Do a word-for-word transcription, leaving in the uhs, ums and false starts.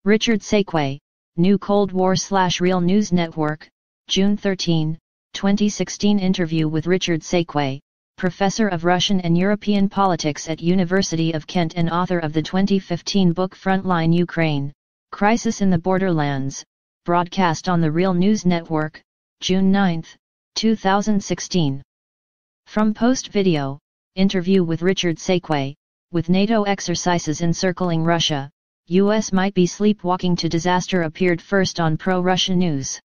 Richard Sakwa, New Cold War slash Real News Network, June thirteenth, twenty sixteen. Interview with Richard Sakwa, Professor of Russian and European Politics at University of Kent and author of the twenty fifteen book Frontline Ukraine, Crisis in the Borderlands, broadcast on the Real News Network, June ninth, two thousand sixteen. From Post Video, Interview with Richard Sakwa, with NATO exercises encircling Russia, U S might be sleepwalking to disaster appeared first on pro-Russia news.